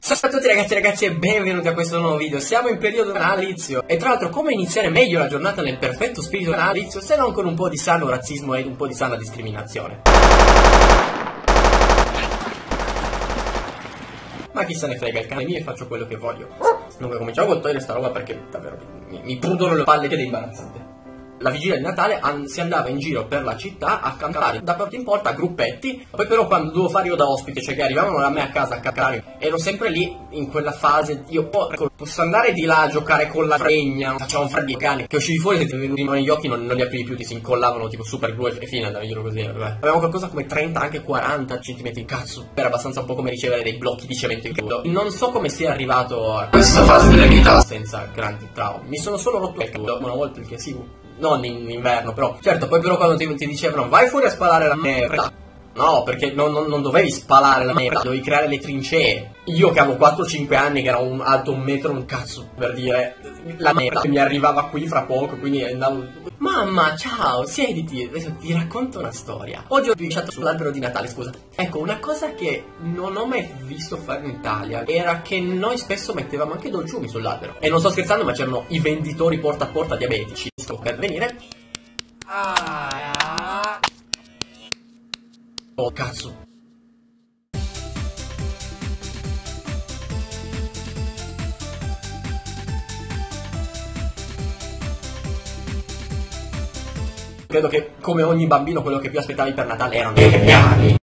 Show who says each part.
Speaker 1: Ciao a tutti ragazzi e benvenuti a questo nuovo video. Siamo in periodo natalizio e tra l'altro come iniziare meglio la giornata nel perfetto spirito natalizio se non con un po' di sano razzismo e un po' di sana discriminazione. Ma chi se ne frega, il cane mio e faccio quello che voglio. Dunque cominciamo col togliere sta roba perché davvero mi prudono le palle ed è imbarazzante. La vigilia di Natale si andava in giro per la città a cantare da parte in porta a gruppetti. Poi però quando dovevo fare io da ospite, cioè che arrivavano da me a casa a cantare, ero sempre lì in quella fase. Io posso andare di là a giocare con la fregna, facciamo un freddo di cani che uscivi fuori, se ti venivano negli occhi non li aprivi più, ti si incollavano tipo super glue e fine, andavi in giro così. Vabbè. Avevamo qualcosa come 30, anche 40 centimetri, cazzo, era abbastanza un po' come ricevere dei blocchi di cemento in culo. Non so come sia arrivato a questa fase della vita senza grandi traumi. Mi sono solo rotto il culo una volta perché sì, non in inverno, però certo, poi però quando ti dicevano vai fuori a spalare la merda, no, perché non dovevi spalare la merda, dovevi creare le trincee. Io che avevo 4-5 anni, che ero alto un metro un cazzo, per dire, la merda mi arrivava qui fra poco, quindi andavo. Mamma, ciao, siediti, adesso ti racconto una storia. Oggi ho pisciato sull'albero di Natale, scusa. Ecco, una cosa che non ho mai visto fare in Italia era che noi spesso mettevamo anche dolciumi sull'albero. E non sto scherzando, ma c'erano i venditori porta a porta diabetici. Sto per venire. Oh, cazzo. Credo che come ogni bambino quello che più aspettavi per Natale erano i regali.